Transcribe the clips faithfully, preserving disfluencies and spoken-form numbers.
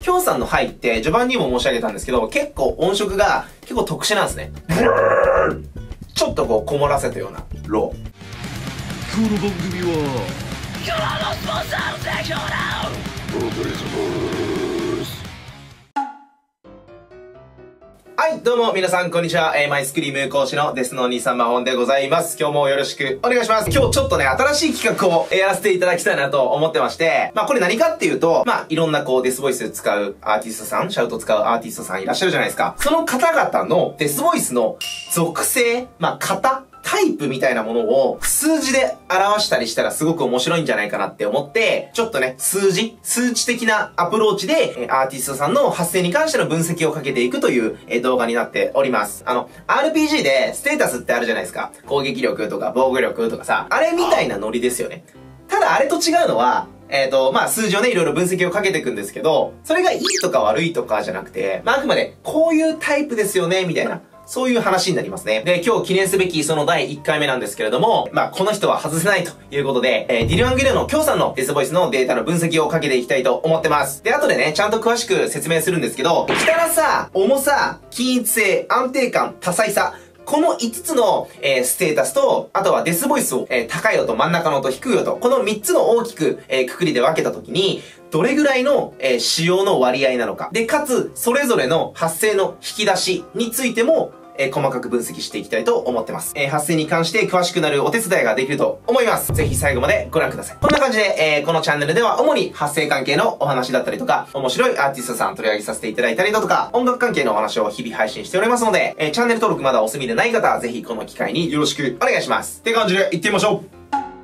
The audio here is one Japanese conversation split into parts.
京さんのハイって序盤にも申し上げたんですけど、結構音色が結構特殊なんですね。ちょっとこうこもらせたようなロー。 この番組は今日のスポンサーの提供だ。 はい、どうも皆さんこんにちは。えー、マイスクリーム講師のデスのお兄さんマホンでございます。今日もよろしくお願いします。今日ちょっとね、新しい企画をやらせていただきたいなと思ってまして、まあこれ何かっていうと、まあいろんなこうデスボイス使うアーティストさん、シャウト使うアーティストさんいらっしゃるじゃないですか。その方々のデスボイスの属性、まあ型、タイプみたいなものを数字で表したりしたらすごく面白いんじゃないかなって思って、ちょっとね、数字、数値的なアプローチで、アーティストさんの発声に関しての分析をかけていくという動画になっております。あの、アールピージー でステータスってあるじゃないですか。攻撃力とか防御力とかさ、あれみたいなノリですよね。ただあれと違うのは、えっと、まあ、数字をね、いろいろ分析をかけていくんですけど、それがいいとか悪いとかじゃなくて、まあ、あくまで、こういうタイプですよね、みたいな。そういう話になりますね。で、今日記念すべきそのだいいっかいめなんですけれども、まあ、この人は外せないということで、えー、ディル・アングレの京さんのデスボイスのデータの分析をかけていきたいと思ってます。で、後でね、ちゃんと詳しく説明するんですけど、汚さ、重さ、均一性、安定感、多彩さ、このいつつの、えー、ステータスと、あとはデスボイスを、えー、高い音、真ん中の音、低い音、このみっつの大きく、えー、くくりで分けたときに、どれぐらいの、えー、使用の割合なのか。で、かつ、それぞれの発声の引き出しについても、えー、細かく分析していきたいと思ってます。えー、発声に関して詳しくなるお手伝いができると思います。ぜひ最後までご覧ください。こんな感じで、えー、このチャンネルでは主に発声関係のお話だったりとか、面白いアーティストさん取り上げさせていただいたりだとか、音楽関係のお話を日々配信しておりますので、えー、チャンネル登録まだお済みでない方は、ぜひこの機会によろしくお願いします。って感じで行ってみましょう。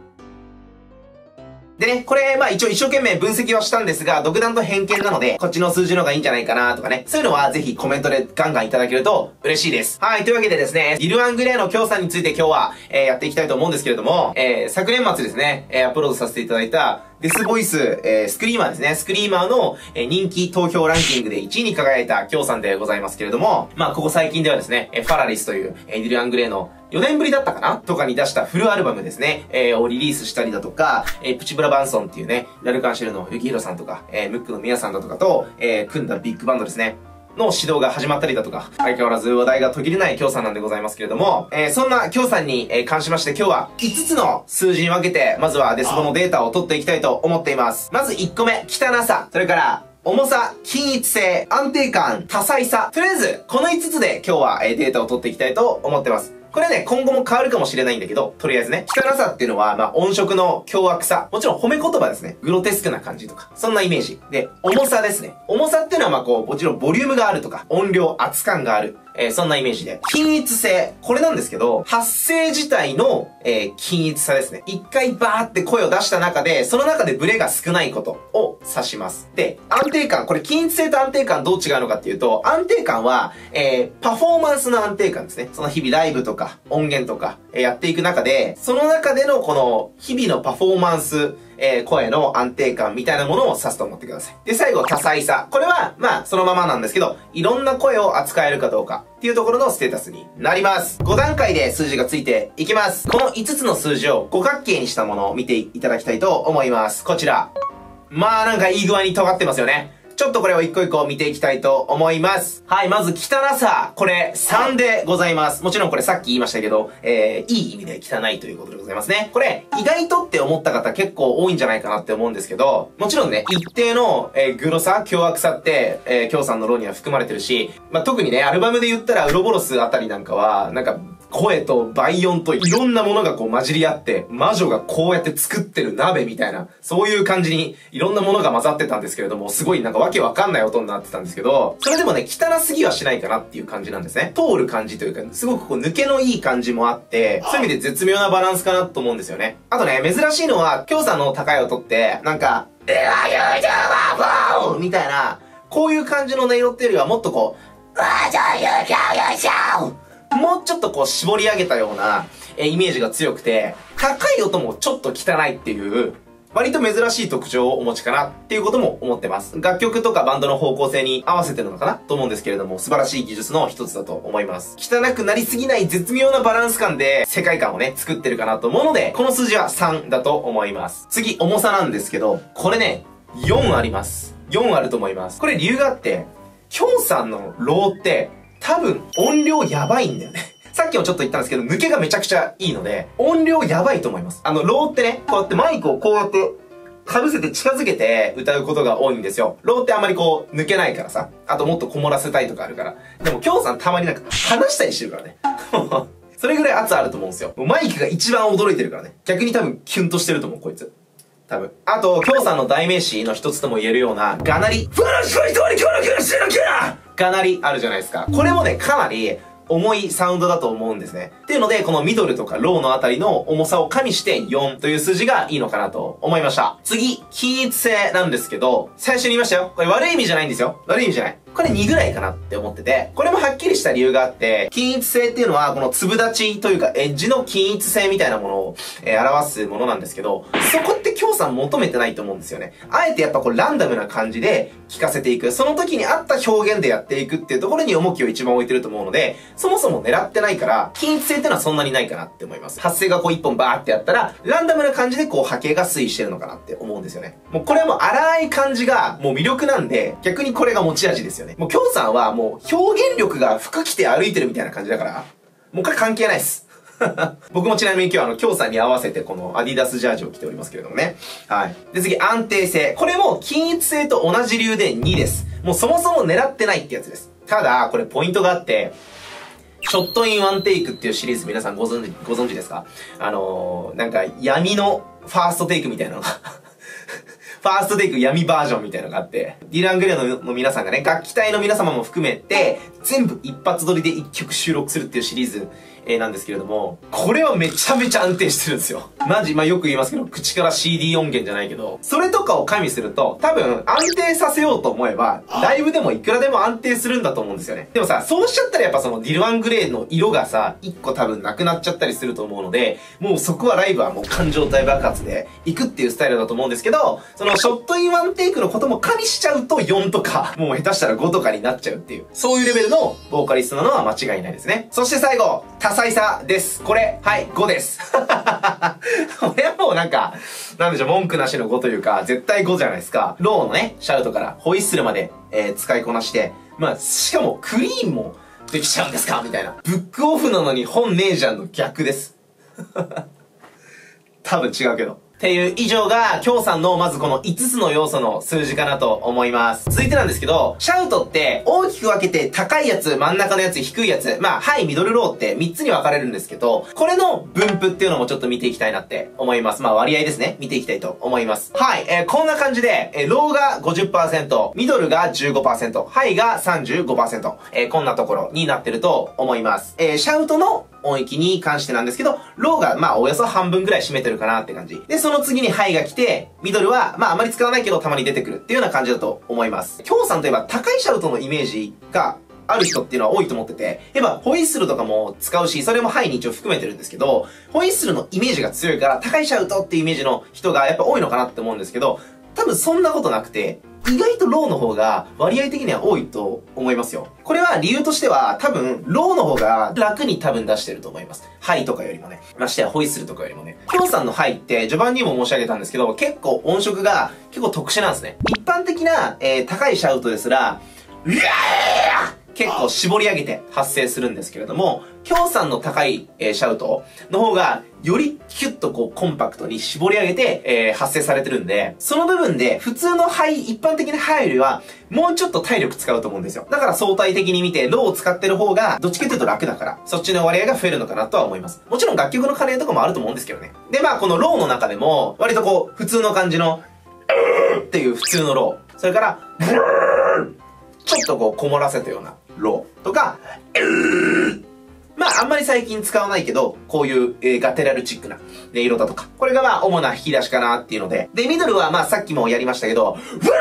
でね、これ、まあ一応一生懸命分析はしたんですが、独断と偏見なので、こっちの数字の方がいいんじゃないかなとかね、そういうのはぜひコメントでガンガンいただけると嬉しいです。はい、というわけでですね、ディル・アングレーの京さんについて今日は、えー、やっていきたいと思うんですけれども、えー、昨年末ですね、えー、アップロードさせていただいた、デスボイス、えー、スクリーマーですね。スクリーマーの、えー、人気投票ランキングでいちいに輝いた京さんでございますけれども、まあ、ここ最近ではですね、えー、ファラリスという、えー、ディル・アングレーのよねんぶりだったかなとかに出したフルアルバムですね、えー、をリリースしたりだとか、えー、プチブラバンソンっていうね、ラルカンシェルのユキヒロさんとか、えー、ムックのミヤさんだとかと、えー、組んだビッグバンドですね。の指導が始まったりだとか、相変わらず話題が途切れない京さんなんでございますけれども、えー、そんな京さんに、えー、関しまして今日はいつつの数字に分けて、まずはデスボのデータを取っていきたいと思っています。まずいっこめ、汚さ。それから、重さ、均一性、安定感、多彩さ。とりあえず、このいつつで今日は、えー、データを取っていきたいと思ってます。これね、今後も変わるかもしれないんだけど、とりあえずね、汚さっていうのは、まあ、音色の凶悪さ。もちろん褒め言葉ですね。グロテスクな感じとか。そんなイメージ。で、重さですね。重さっていうのは、まあ、こう、もちろんボリュームがあるとか、音量、圧感がある。えー、そんなイメージで。均一性。これなんですけど、発声自体の、えー、均一さですね。一回バーって声を出した中で、その中でブレが少ないことを指します。で、安定感。これ均一性と安定感どう違うのかっていうと、安定感は、えー、パフォーマンスの安定感ですね。その日々ライブとか、音源とか、えー、やっていく中で、その中でのこの、日々のパフォーマンス、えー、声の安定感みたいなものを指すと思ってください。で、最後、多彩さ。これは、まあ、そのままなんですけど、いろんな声を扱えるかどうかっていうところのステータスになります。ごだんかいで数字がついていきます。このいつつの数字を五角形にしたものを見ていただきたいと思います。こちら。まあ、なんかいい具合に尖ってますよね。ちょっとこれを一個一個見ていきたいと思います。はい、まず汚さ。これさんでございます。もちろんこれさっき言いましたけど、えー、いい意味で汚いということでございますね。これ、意外とって思った方結構多いんじゃないかなって思うんですけど、もちろんね、一定の、えー、グロさ、凶悪さって、えー、京さんのローには含まれてるし、まあ、特にね、アルバムで言ったらウロボロスあたりなんかは、なんか、声と倍音といろんなものがこう混じり合って、魔女がこうやって作ってる鍋みたいな、そういう感じにいろんなものが混ざってたんですけれども、すごいなんかわけわかんない音になってたんですけど、それでもね、汚すぎはしないかなっていう感じなんですね。通る感じというか、すごくこう抜けのいい感じもあって、そういう意味で絶妙なバランスかなと思うんですよね。あとね、珍しいのは、京さんの高い音って、なんか、ではゆうじゅうはフォーみたいな、こういう感じの音色っていうよりはもっとこう、わじゃゆきゃゆしゃうもうちょっとこう絞り上げたような、えー、イメージが強くて、高い音もちょっと汚いっていう、割と珍しい特徴をお持ちかなっていうことも思ってます。楽曲とかバンドの方向性に合わせてるのかなと思うんですけれども、素晴らしい技術の一つだと思います。汚くなりすぎない絶妙なバランス感で世界観をね、作ってるかなと思うので、この数字はさんだと思います。次、重さなんですけど、これね、よんあります。 よんあると思います。これ理由があって、きょんさんのローって、多分音量やばいんだよね。さっきもちょっと言ったんですけど、抜けがめちゃくちゃいいので、音量やばいと思います。あの、ローってね、こうやってマイクをこうやって、被せて近づけて歌うことが多いんですよ。ローってあんまりこう、抜けないからさ。あともっとこもらせたいとかあるから。でも、きょんさんたまになんか、話したりしてるからね。それぐらい圧あると思うんですよ。マイクが一番驚いてるからね。逆に多分、キュンとしてると思う、こいつ。多分。あと、きょんさんの代名詞の一つとも言えるような、がなり。がなりあるじゃないですか。これもね、かなり、重いサウンドだと思うんですね。っていうので、このミドルとかローのあたりの重さを加味してよんという数字がいいのかなと思いました。次、均一性なんですけど、最初に言いましたよ。これ悪い意味じゃないんですよ。悪い意味じゃない。これにぐらいかなって思ってて、これもはっきりした理由があって、均一性っていうのは、この粒立ちというか、エッジの均一性みたいなものを、えー、表すものなんですけど、そこってきょんさん求めてないと思うんですよね。あえてやっぱこうランダムな感じで聞かせていく。その時に合った表現でやっていくっていうところに重きを一番置いてると思うので、そもそも狙ってないから、均一性っていうのはそんなにないかなって思います。発声がこう一本バーってやったら、ランダムな感じでこう波形が推移してるのかなって思うんですよね。もうこれはもう荒い感じがもう魅力なんで、逆にこれが持ち味ですよね。もうきょんさんはもう表現力が服着て歩いてるみたいな感じだから、もうこれ関係ないっす。僕もちなみに今日はあの、きょんさんに合わせてこのアディダスジャージを着ておりますけれどもね。はい。で次、安定性。これも均一性と同じ理由でにです。もうそもそも狙ってないってやつです。ただ、これポイントがあって、ショットインワンテイクっていうシリーズ皆さんご存知、ご存知ですか？あのー、なんか闇のファーストテイクみたいなのがファーストテイク闇バージョンみたいなのがあって、ディラン・グレー の, の皆さんがね、楽器隊の皆様も含めて、全部一発撮りで一曲収録するっていうシリーズ、えー、なんですけれども、これはめちゃめちゃ安定してるんですよ。マジ、まあよく言いますけど、口から シーディー 音源じゃないけど、それとかを加味すると、多分安定させようと思えば、ライブでもいくらでも安定するんだと思うんですよね。でもさ、そうしちゃったらやっぱそのディラン・グレーの色がさ、一個多分なくなっちゃったりすると思うので、もうそこはライブはもう感情大爆発で行くっていうスタイルだと思うんですけど、そのショットインワンテイクのことも加味しちゃうとよんとか、もう下手したらごとかになっちゃうっていう、そういうレベルのボーカリストなのは間違いないですね。そして最後、多彩さです。これ、はい、ごです。これはもうなんか、なんでしょう、文句なしのごというか、絶対ごじゃないですか。ローのね、シャウトからホイッスルまで、えー、使いこなして、まあ、しかもクリーンもできちゃうんですかみたいな。ブックオフなのに本ねえじゃんの逆です。多分違うけど。っていう以上が、きょんさんのまずこのいつつの要素の数字かなと思います。続いてなんですけど、シャウトって大きく分けて高いやつ、真ん中のやつ、低いやつ、まあ、ハイ、ミドル、ローってみっつに分かれるんですけど、これの分布っていうのもちょっと見ていきたいなって思います。まあ、割合ですね。見ていきたいと思います。はい、えー、こんな感じで、えー、ローが ごじゅっパーセント、ミドルが じゅうごパーセント、ハイが さんじゅうごパーセント、えー、こんなところになってると思います。えー、シャウトの音域に関してなんですけど、ローがまあおよそ半分ぐらい占めてるかなって感じ。で、その次にハイが来て、ミドルはまああまり使わないけどたまに出てくるっていうような感じだと思います。きょんさんといえば高いシャウトのイメージがある人っていうのは多いと思ってて、やっぱホイッスルとかも使うし、それもハイに一応含めてるんですけど、ホイッスルのイメージが強いから高いシャウトっていうイメージの人がやっぱ多いのかなって思うんですけど、多分そんなことなくて、意外とローの方が割合的には多いと思いますよ。これは理由としては多分ローの方が楽に多分出してると思います。ハイとかよりもね。ましてやホイッスルとかよりもね。きょんさんのハイって序盤にも申し上げたんですけど、結構音色が結構特殊なんですね。一般的な、えー、高いシャウトですら、うわー結構絞り上げて発生するんですけれども、きょんさんの高い、えー、シャウトの方が、よりキュッとこうコンパクトに絞り上げて、えー、発生されてるんで、その部分で普通のハイ、一般的なハイよりは、もうちょっと体力使うと思うんですよ。だから相対的に見て、ローを使ってる方が、どっちかというと楽だから、そっちの割合が増えるのかなとは思います。もちろん楽曲の兼ね合いとかもあると思うんですけどね。で、まあこのローの中でも、割とこう、普通の感じの、っていう普通のロー。それから、ちょっとこう、こもらせたようなローとか、まあ、あんまり最近使わないけど、こういう、えー、ガテラルチックな音色だとか。これがまあ、主な引き出しかなっていうので。で、ミドルはまあ、さっきもやりましたけど、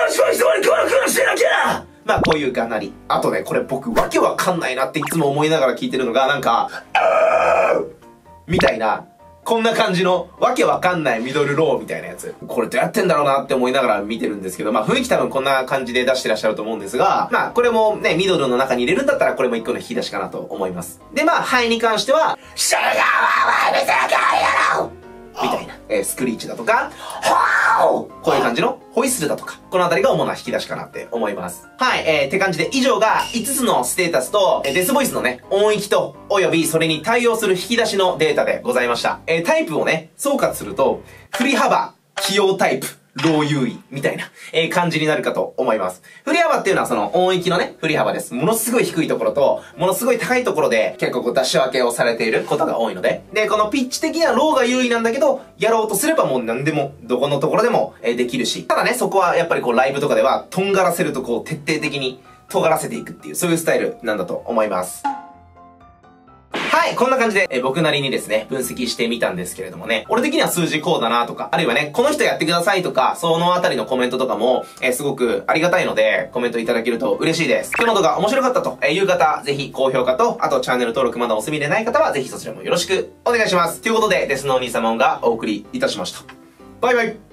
まあ、こういうがなり。あとね、これ僕、わけわかんないなっていつも思いながら聞いてるのが、なんか、みたいな、こんな感じの、わけわかんないミドルローみたいなやつ。これどうやってんだろうなって思いながら見てるんですけど、まあ雰囲気多分こんな感じで出してらっしゃると思うんですが、まあこれもね、ミドルの中に入れるんだったらこれも一個の引き出しかなと思います。で、まあハイに関しては、 みたいな、えー、スクリーチだとか、こういう感じのホイッスルだとか、このあたりが主な引き出しかなって思います。はい、えー、って感じで以上がいつつのステータスと、えー、デスボイスのね、音域と、およびそれに対応する引き出しのデータでございました。えー、タイプをね、総括すると、振り幅、起用タイプ、ロー優位みたいな、えー、感じになるかと思います。振り幅っていうのはその音域のね、振り幅です。ものすごい低いところと、ものすごい高いところで結構こう出し分けをされていることが多いので。で、このピッチ的にはローが優位なんだけど、やろうとすればもう何でも、どこのところでも、えー、できるし。ただね、そこはやっぱりこうライブとかでは、とんがらせるとこう徹底的に尖らせていくっていう、そういうスタイルなんだと思います。はい、こんな感じで、えー、僕なりにですね、分析してみたんですけれどもね、俺的には数字こうだなとか、あるいはね、この人やってくださいとか、そのあたりのコメントとかも、えー、すごくありがたいので、コメントいただけると嬉しいです。今日の動画面白かったという方、ぜひ高評価と、あとチャンネル登録まだお済みでない方は、ぜひそちらもよろしくお願いします。ということで、デスのお兄様がお送りいたしました。バイバイ。